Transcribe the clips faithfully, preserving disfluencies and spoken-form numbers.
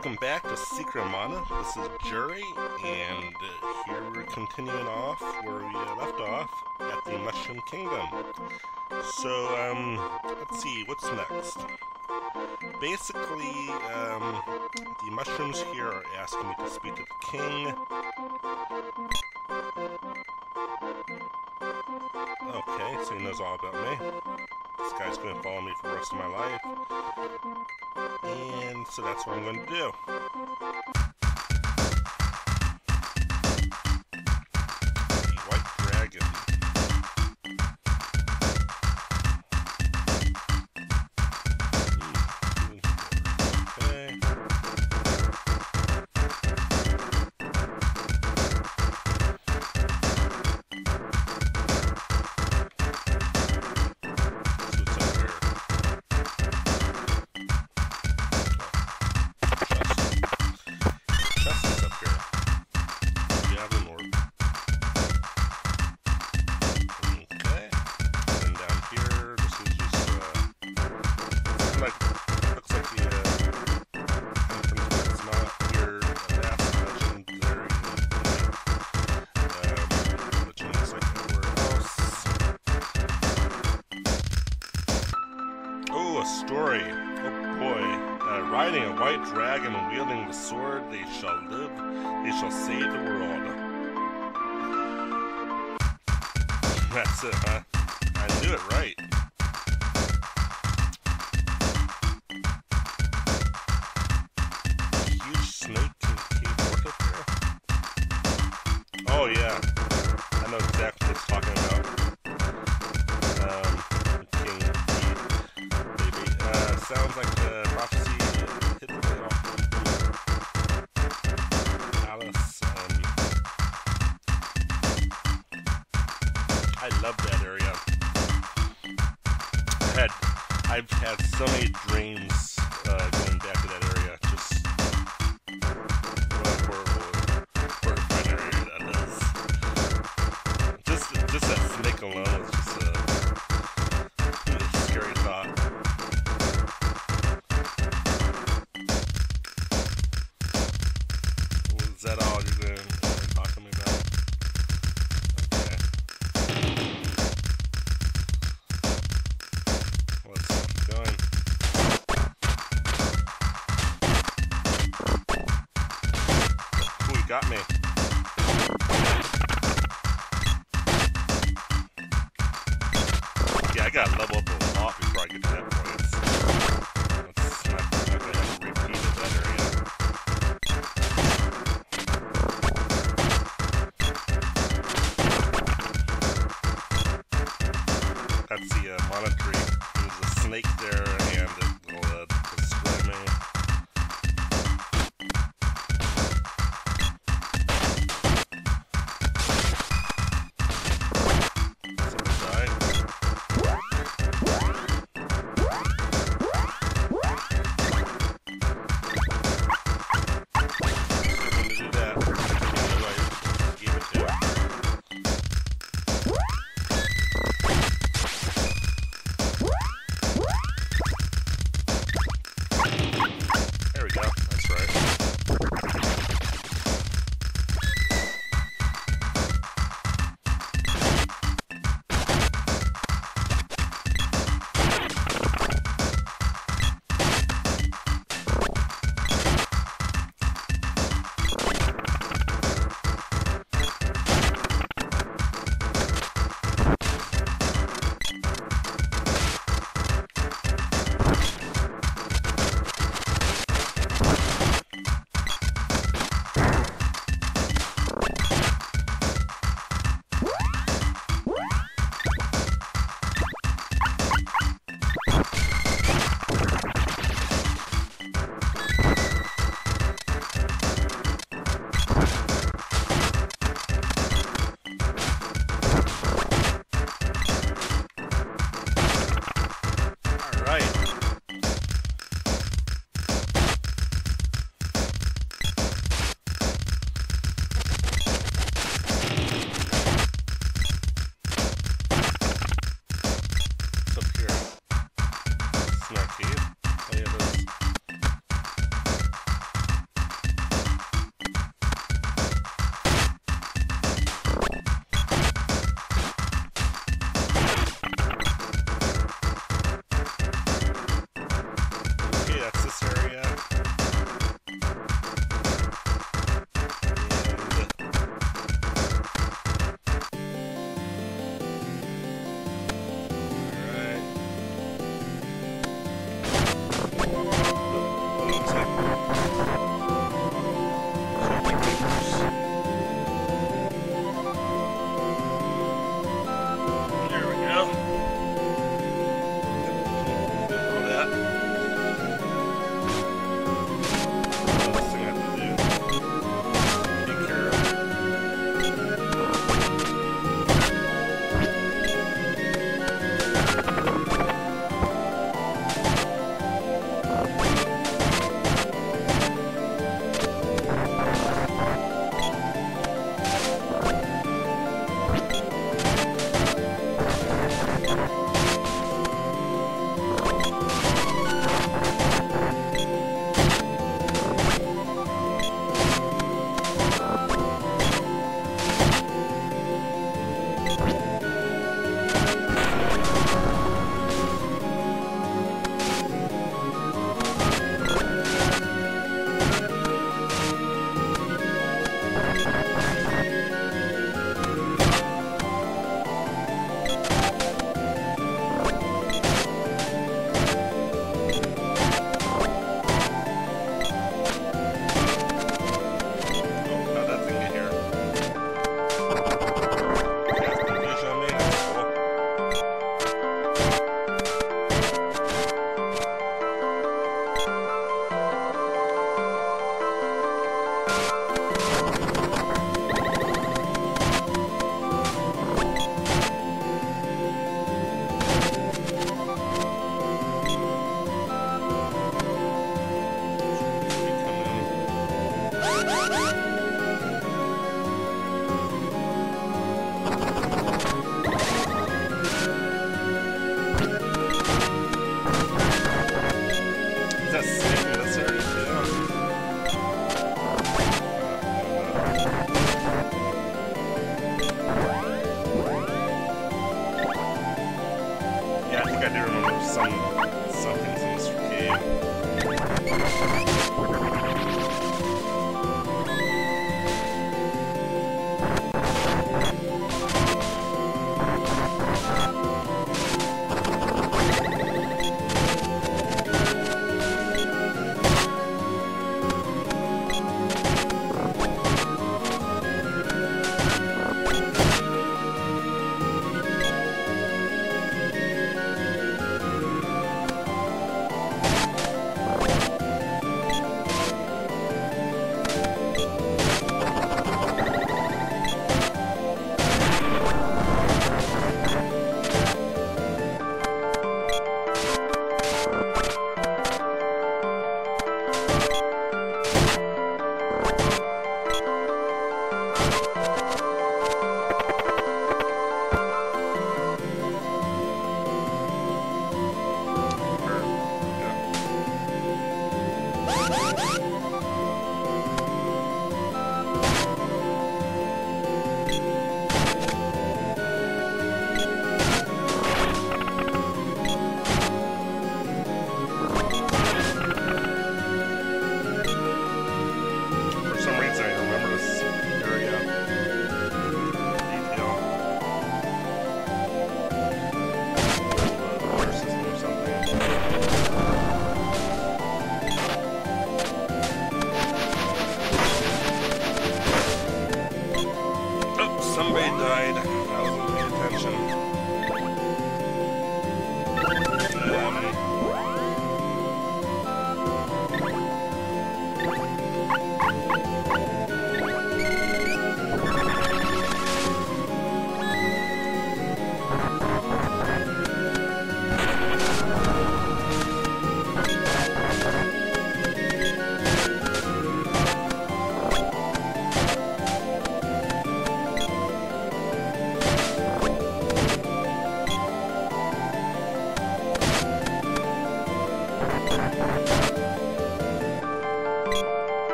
Welcome back to Secret Mana. This is Jury, and uh, here we're continuing off where we uh, left off at the Mushroom Kingdom. So, um, let's see, what's next? Basically, um, the mushrooms here are asking me to speak to the king. Okay, so he knows all about me. This guy's going to follow me for the rest of my life. And so that's what I'm going to do. The White Dragon. Okay. Story. Oh boy. Uh, riding a white dragon and wielding the sword, they shall live, they shall save the world. That's it, huh? I knew it right. Huge snake. Can, can you work up here? Oh yeah. I know exactly what it's talking about. Um, King Uh, sounds like the prophecy hit the way off Alice. Um, I love that area. I had, I've had so many dreams uh, going back to that area. Just what a horrible, horrifying area that is. Just, just that snake alone was just a, a scary thought. Is that all you're going to talk to me about? Okay. Let's keep going. Ooh, he got me. Yeah, I gotta level up a lot before I get to that point. It's, it's not, I'm not gonna have to repeat it, that area. That's the uh, mana tree. There's a snake there, and it will uh, destroy me.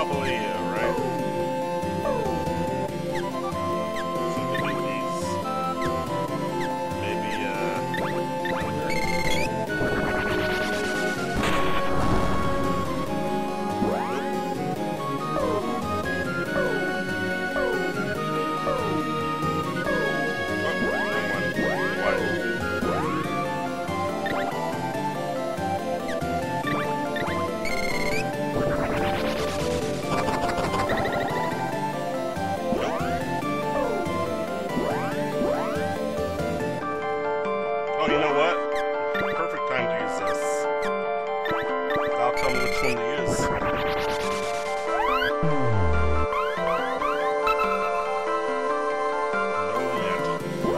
probably, uh, right? So we'll do these. Maybe, uh... Oh, you know what? Perfect time to use this. I'll tell me which one to use. No magic.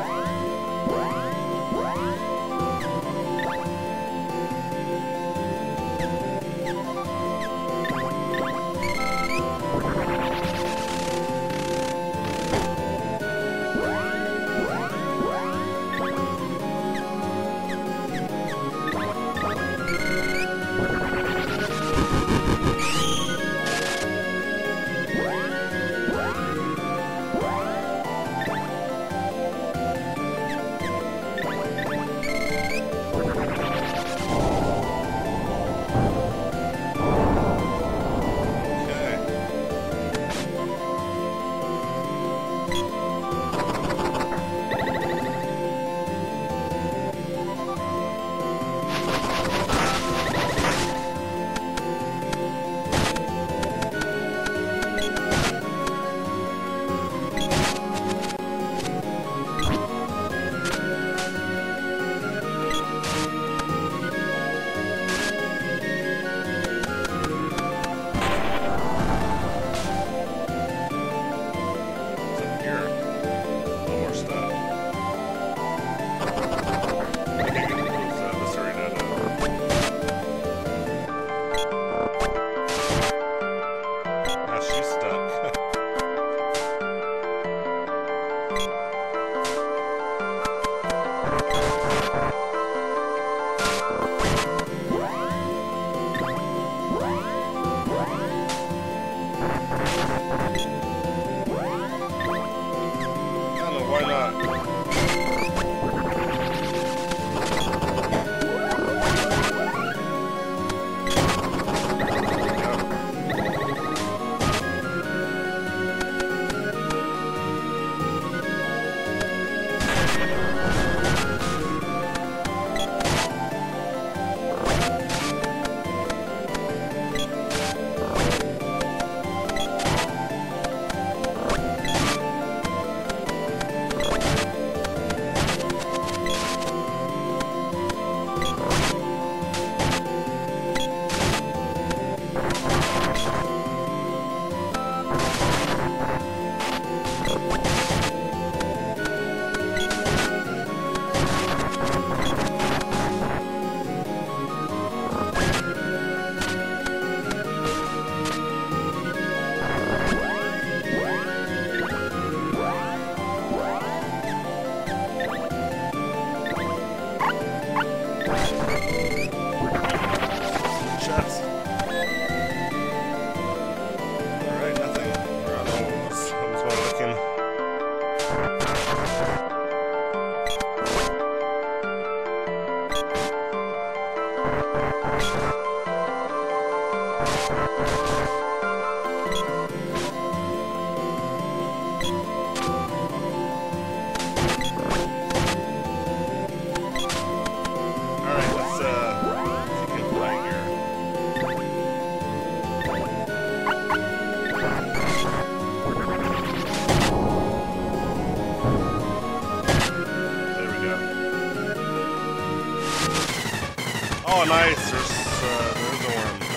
Oh, nice. There's, uh, there's a worm.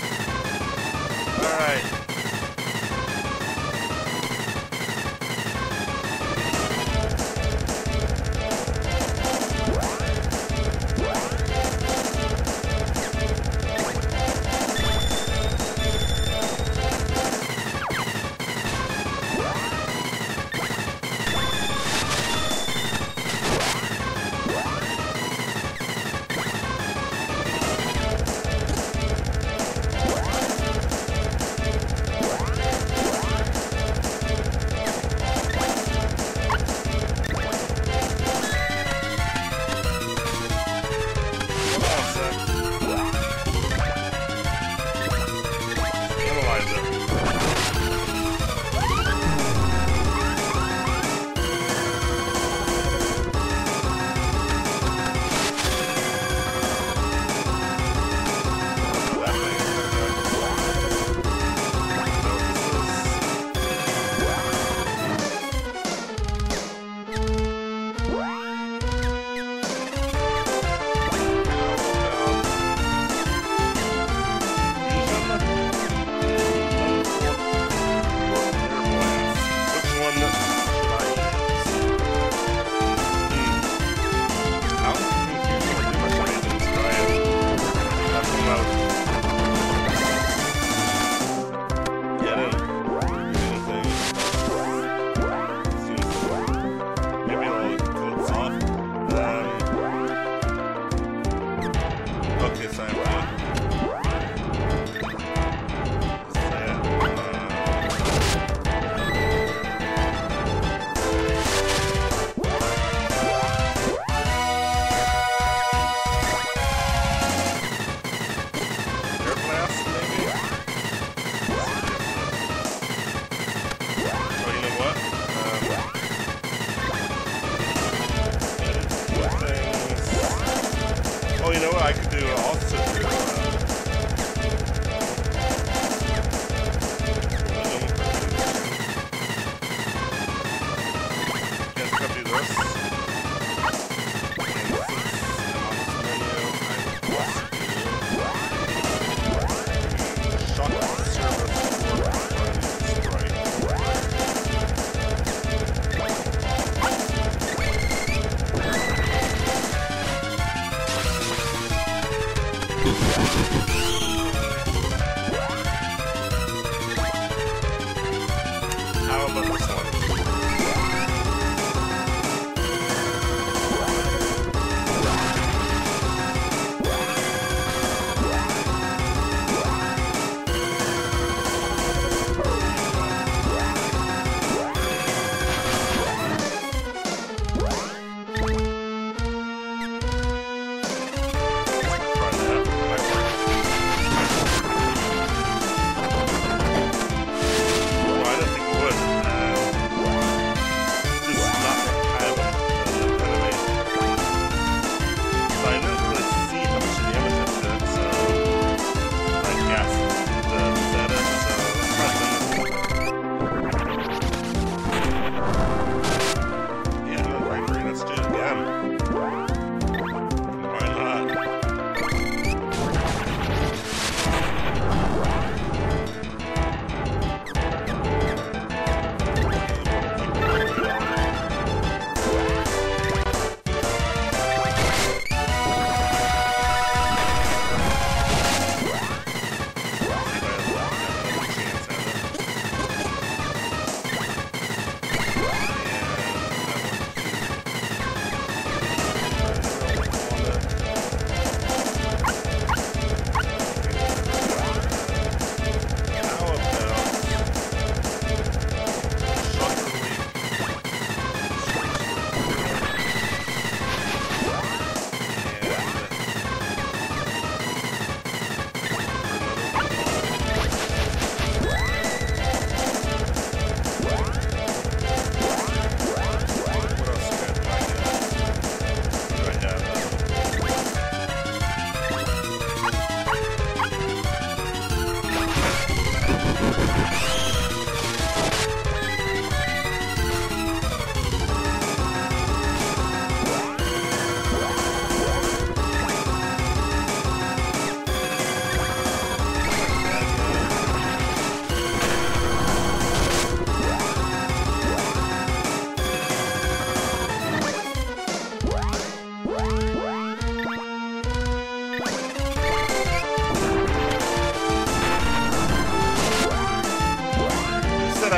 Alright.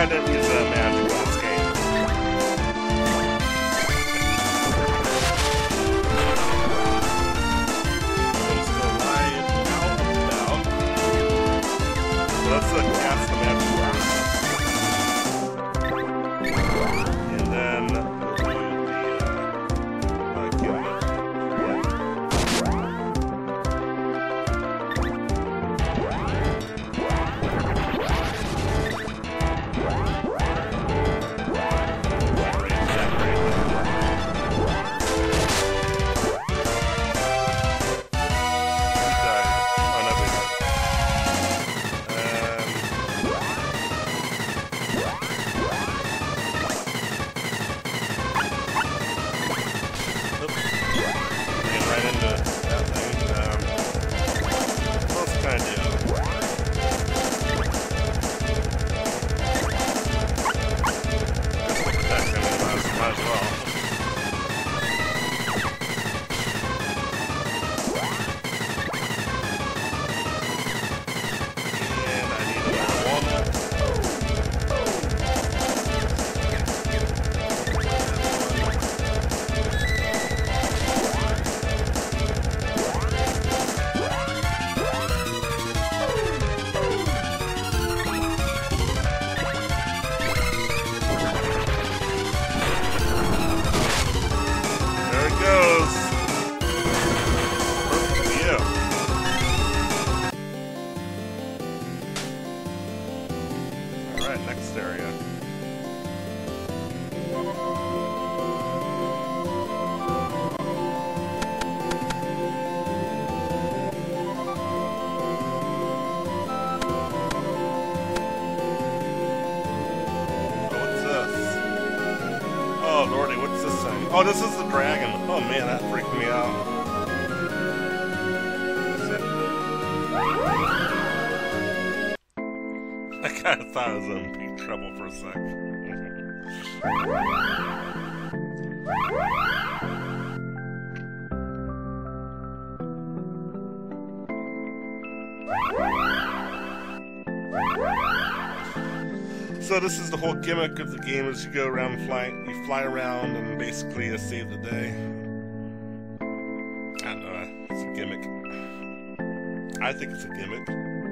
glad I didn't use uh, magic in this game. Let's go live out about. Let's uh, cast the magic first. And then we'll do the uh, uh, next area. What's this? Oh lordy, what's this thing? Oh, this is the dragon. Oh man, that freaked me out. I kinda thought I was in big trouble for a sec. So this is the whole gimmick of the game: is you go around and fly, you fly around and basically uh, save the day. I don't know, it's a gimmick. I think it's a gimmick.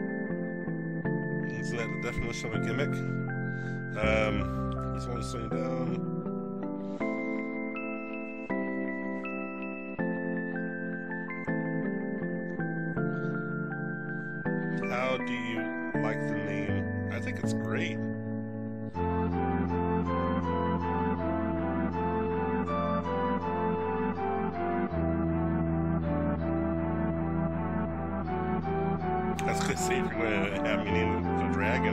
Isn't that the definition of a gimmick? Um, he's only slowing down. How do you like the name? I think it's great. That's good. See if you're gonna have me name the dragon.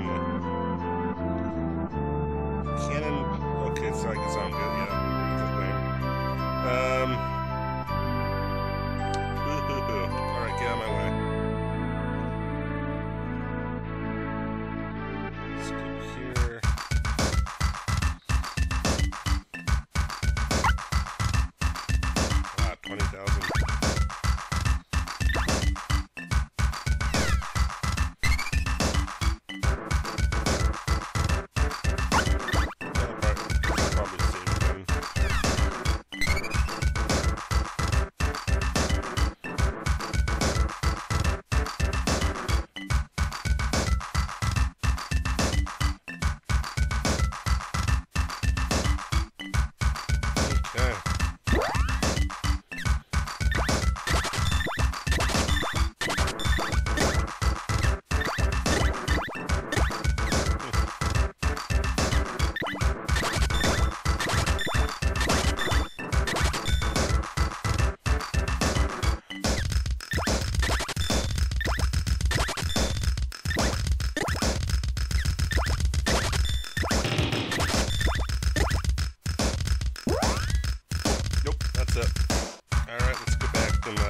Cannon. Okay, so I guess I'm good. Yeah. Um. All right, get out of my way. Let's go here. Wow, twenty thousand. That's it. Alright, let's go back and uh,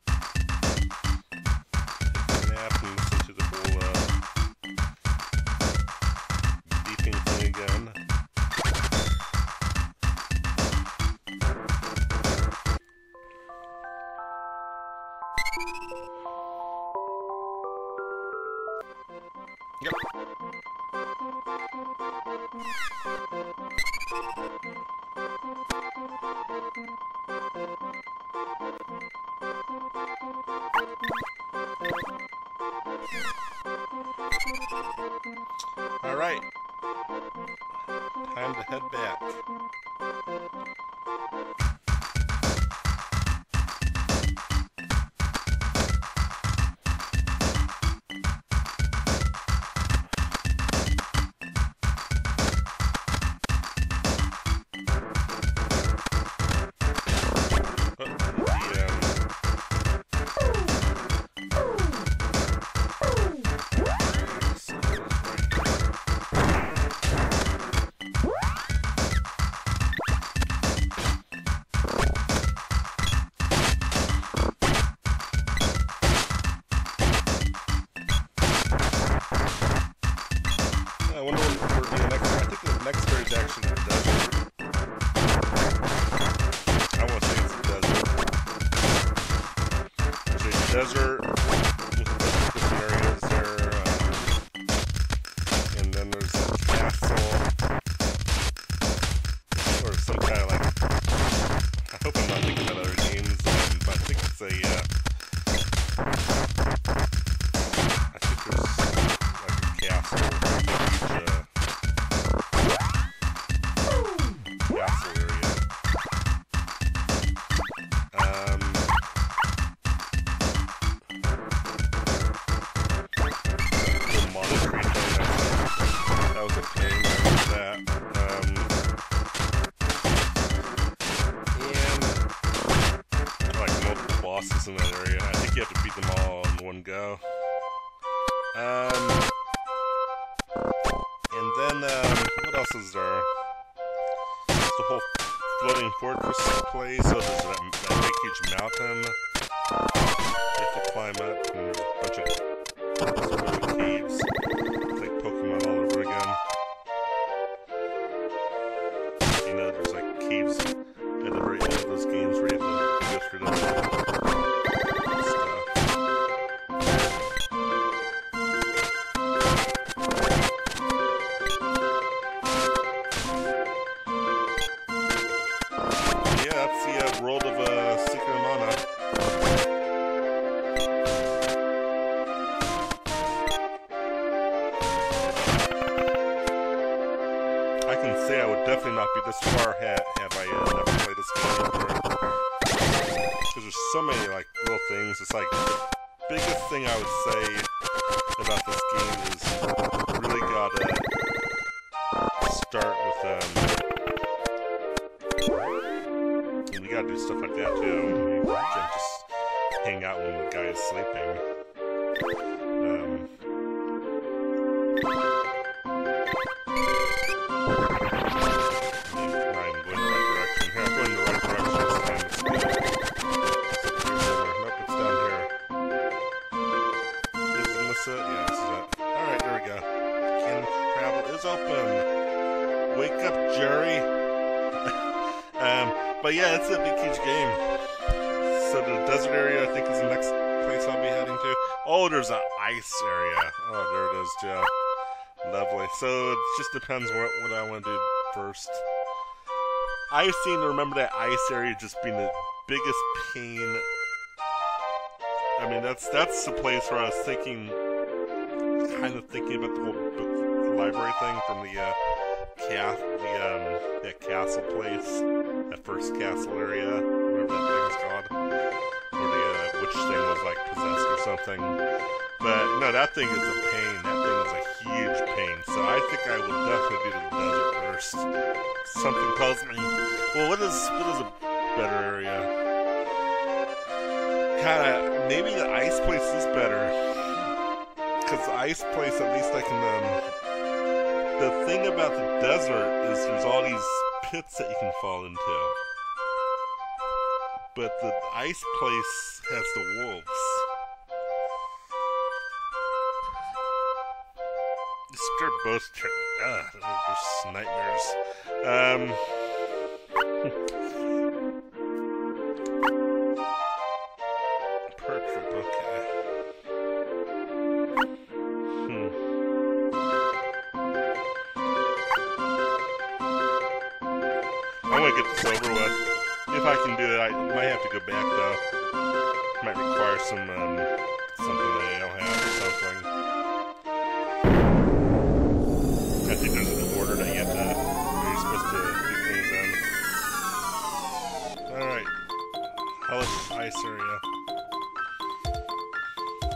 take a nap and listen to the whole uh, beeping thing again. Yep. Alright. Time to head back. Desert with different areas there, um, and then there's a castle, or some kind of like, I hope I'm not thinking about other games, um, but I think it's a, uh, I think there's like a castle, a huge, uh, castle area. Um, in that area. I think you have to beat them all in one go. Um, and then, um, what else is there? There's the whole floating fortress place. So there's that, that big huge mountain you have to climb up, and there's a bunch of, bunch of caves. It's like Pokemon all over again. You know, there's like caves at the very end of those games where you have to go through them. World of uh, Secret of Mana. I can say I would definitely not be this far ahead have I uh, never played this game before. Because there's so many like little things. It's like the biggest thing I would say about this game is really gotta start with um. You gotta do stuff like that too. You can't just hang out when the guy is sleeping. Um, I'm going the right direction. Here, I'm going the right direction this time. It's good. Nope, it's down here. Isn't this it? Yeah, this is it. Alright, there we go. Can travel is open. Wake up, Jerry. um, But yeah, it's a big, huge game. So the desert area, I think, is the next place I'll be heading to. Oh, there's an ice area. Oh, there it is, Joe. Lovely. So it just depends what, what I want to do first. I seem to remember that ice area just being the biggest pain. I mean, that's that's the place where I was thinking, kind of thinking about the whole book, the library thing from the uh, calf, the um, that castle place. That first castle area, whatever that thing is called, where the uh, witch thing was like possessed or something. But no, that thing is a pain. That thing is a huge pain. So I think I would definitely do the desert first. Something tells me. Well, what is what is a better area? Kind of maybe the ice place is better, because the ice place at least I can. Um, the thing about the desert is there's all these pits that you can fall into. But the ice place has the wolves. They're both uh, they're just nightmares. Um, per trip, okay. Hmm. I'm gonna get this over with. If I can do it, I might have to go back though. Might require some um, something that I don't have or something.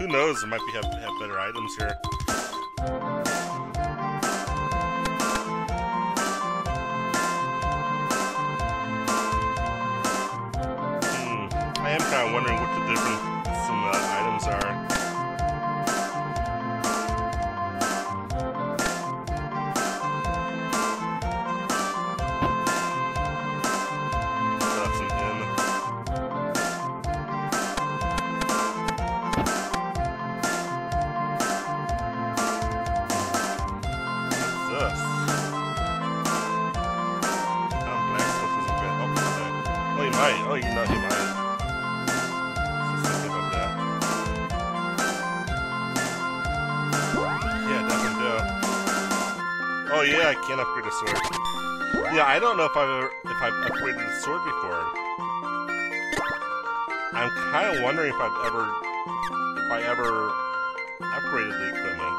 who knows? It might be have, have better items here. Hmm. I am kind of wondering what the difference in the items are. Oh, you know he might. Just thinking about that. Yeah, definitely do. Oh yeah, I can upgrade a sword. Yeah, I don't know if I've ever, if I've upgraded a sword before. I'm kind of wondering if I've ever, if I ever upgraded the equipment.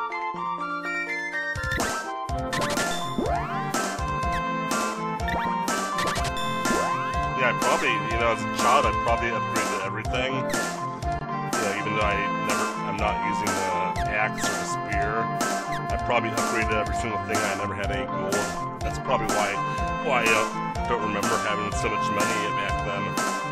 Yeah, I probably, you know, as a child, I probably upgraded everything. You know, even though I never, I'm not using the axe or the spear, I probably upgraded every single thing. I never had any gold. That's probably why, why I uh, don't remember having so much money back then.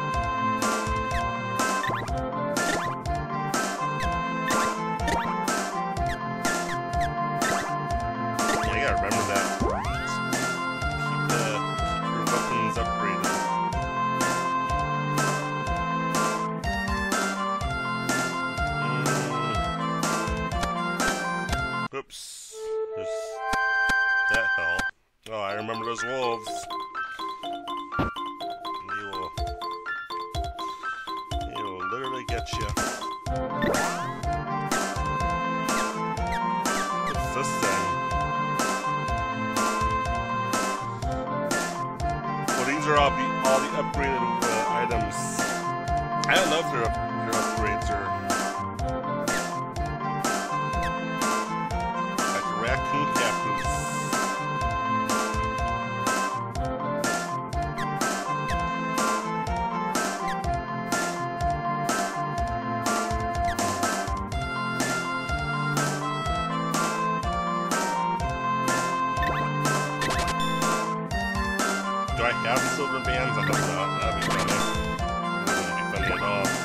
Yeah, I gotta remember that. Keep the, keep your weapons upgraded. Oops. Just that hell. Oh, I remember those wolves. They will, they will literally get you. What's this thing? Well, these are all the all the upgraded uh, items. I don't know if they're, they're upgrades or. Raccoon cactus. Do I have silver bands? I hope not. That'd be funny. That wouldn't be funny at all.